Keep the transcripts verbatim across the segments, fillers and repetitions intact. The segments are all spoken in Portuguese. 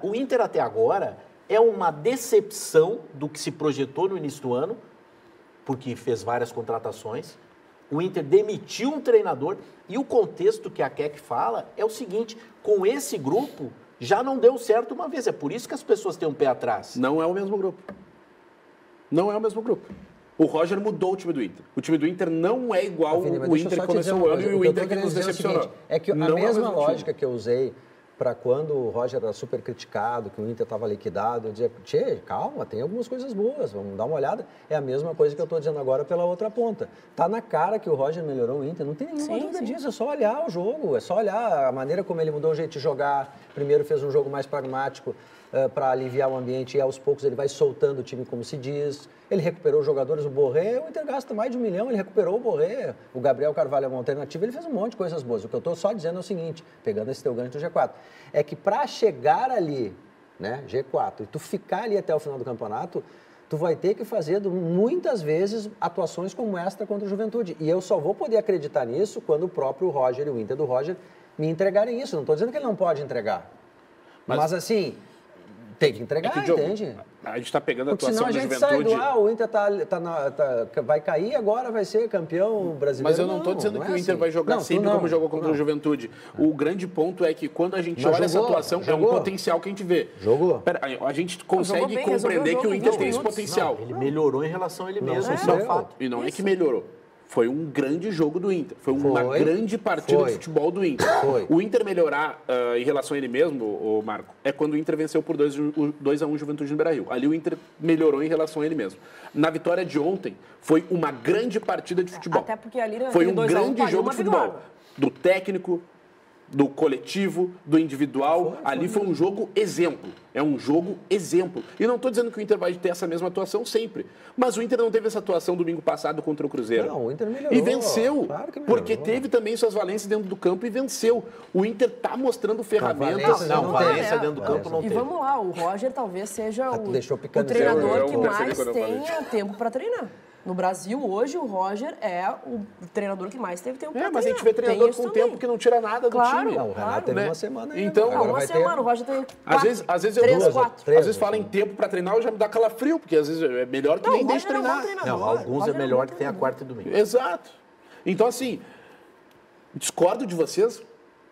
o Inter até agora é uma decepção do que se projetou no início do ano, porque fez várias contratações. O Inter demitiu um treinador e o contexto que a Keck fala é o seguinte, com esse grupo já não deu certo uma vez, é por isso que as pessoas têm um pé atrás. Não é o mesmo grupo. Não é o mesmo grupo. O Roger mudou o time do Inter. O time do Inter não é igual Afinal, o Inter que começou o ano e o Inter que nos decepcionou. Seguinte, é que a não mesma é lógica time. que eu usei para quando o Roger era super criticado, que o Inter estava liquidado, eu dizia, tchê, calma, tem algumas coisas boas, vamos dar uma olhada. É a mesma coisa que eu estou dizendo agora pela outra ponta. Tá na cara que o Roger melhorou o Inter, não tem nenhuma sim, dúvida sim. disso, é só olhar o jogo, é só olhar a maneira como ele mudou o jeito de jogar. Primeiro fez um jogo mais pragmático uh, para aliviar o ambiente e aos poucos ele vai soltando o time, como se diz. Ele recuperou os jogadores, o Borré, o Inter gasta mais de um milhão, ele recuperou o Borré, o Gabriel Carvalho é uma alternativa, ele fez um monte de coisas boas. O que eu estou só dizendo é o seguinte, pegando esse teu gancho do G quatro, é que para chegar ali, né, G quatro, e tu ficar ali até o final do campeonato, tu vai ter que fazer muitas vezes atuações como esta contra o Juventude. E eu só vou poder acreditar nisso quando o próprio Roger e o Inter do Roger me entregarem isso. Não estou dizendo que ele não pode entregar, mas, mas assim... Tem que entregar, é que, Diogo, entende? A gente está pegando a Porque atuação senão a da gente Juventude... sai do, ah, o Inter tá, tá na, tá, vai cair, agora vai ser campeão brasileiro. Mas eu não estou dizendo não que é o Inter assim. vai jogar não, sempre não, como jogou contra não. a Juventude. O grande ponto é que quando a gente Mas olha jogou, essa atuação, jogou. é um potencial que a gente vê. Jogou. Pera, a gente consegue bem, compreender o que o jogo Inter em tem esse minutos. potencial. Não, ele melhorou em relação a ele mesmo, Não, isso é um é. fato. E não Isso. é que melhorou. Foi um grande jogo do Inter. Foi uma Foi. grande partida Foi. de futebol do Inter. Foi. O Inter melhorar uh, em relação a ele mesmo, o Marco, é quando o Inter venceu por dois a um Juventude no Beira-Rio. Ali o Inter melhorou em relação a ele mesmo. Na vitória de ontem, foi uma grande partida de futebol. Até porque ali na foi um dois a um grande jogo de futebol. Do técnico, do coletivo, do individual. Foi, foi Ali foi um jogo exemplo. É um jogo exemplo. E não estou dizendo que o Inter vai ter essa mesma atuação sempre. Mas o Inter não teve essa atuação domingo passado contra o Cruzeiro. Não, o Inter melhorou. E venceu. Claro que melhorou. Porque teve também suas valências dentro do campo e venceu. O Inter está mostrando ferramentas. Não, não Valência tem. dentro do campo não E teve. vamos lá, o Roger talvez seja Ah, o, tu deixou o picando treinador eu- eu que percebi mais quando eu falei. tenha tempo para treinar. No Brasil, hoje, o Roger é o treinador que mais teve tempo para É, treinar. mas a gente vê Tem treinador isso com também. tempo que não tira nada do Claro. time. Não, o Renato Claro, teve né? uma semana ainda. Então, Ah, agora uma vai semana, ter... o Roger tem Às quatro, vezes, às vezes eu três, dou- quatro. três, às vezes fala em assim. tempo para treinar, eu já me dá calafrio, porque às vezes é melhor que Não, nem o deixe Roger é um bom treinar. treinador. Não, alguns Roger é é um melhor bom que tenha treinador. quarta e domingo. Exato. Então, assim, discordo de vocês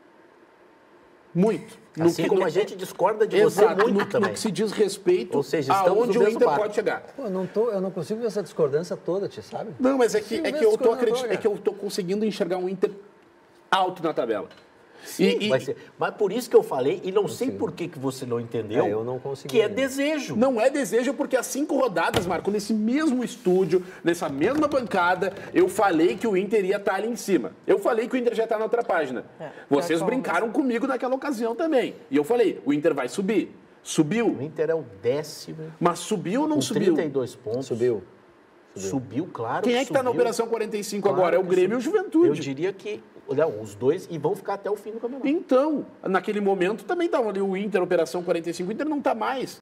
muito. No Assim que- como no- a gente discorda de Exato, você muito no, também. no que se diz respeito Ou seja, estamos aonde no o mesmo Inter barco. pode chegar. Pô, eu não, tô, eu não consigo ver essa discordância toda, te sabe? Não, mas é que, Sim, é vê que eu esse tô coordenador, acreditando, é que eu tô conseguindo enxergar um Inter alto na tabela. Sim, E- e- vai ser. Mas por isso que eu falei, e não sei por que, que você não entendeu, É, eu não consegui que é ainda. desejo. Não é desejo, porque há cinco rodadas, Marco, nesse mesmo estúdio, nessa mesma bancada, eu falei que o Inter ia estar ali em cima. Eu falei que o Inter já está na outra página. É, Vocês já brincaram comigo naquela ocasião também. E eu falei, o Inter vai subir. O Subiu. Inter é o décimo, Mas subiu ou não com subiu? trinta e dois pontos. Subiu. Subiu, claro. Quem é que está na subiu. Operação quarenta e cinco Claro agora? É o que Grêmio e o subiu. Juventude. Eu diria que não, os dois e vão ficar até o fim do campeonato. Então, naquele momento também estava ali o Inter, Operação quarenta e cinco. O Inter não está mais.